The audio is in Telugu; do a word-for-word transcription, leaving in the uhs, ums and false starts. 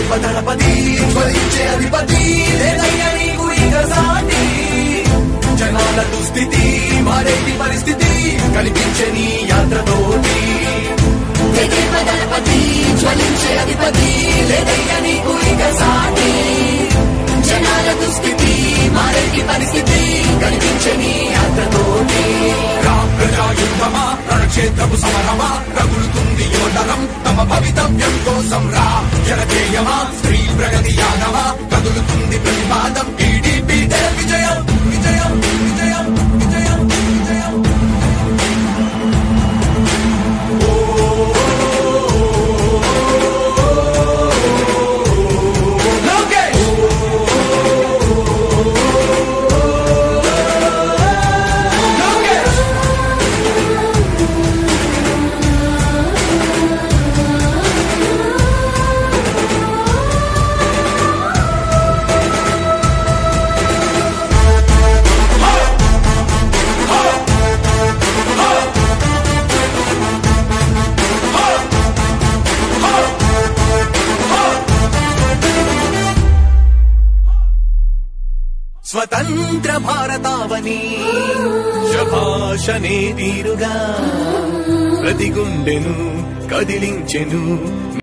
దళపతి జ్వలించే అధిపతి లేదయ్యా నీకు ఇక సాటి జనాల దుస్థితి మారేటి పరిస్థితి కనిపించే నీ యాత్రతోటి దళపతి జ్వలించే అధిపతి లేదయ్యా నీకు ఇక సాటి జనాల దుస్థితి మారేటి పరిస్థితి కనిపించే నీ యాత్రతోటి ప్రజాయుద్ధమా రణక్షేత్రపు సమరమా రగులుతుంది యువతరం తమ భవితవ్యం కోసం రా జనజేయమా స్త్రీ ప్రగతి యానమా కదులుతుంది ప్రతిపాదం టీడీపీ విజయం విజయం విజయం విజయం విజయం స్వతంత్ర భారతావని శభాషనే తీరుగా ప్రతి గుండెను కదిలించెను.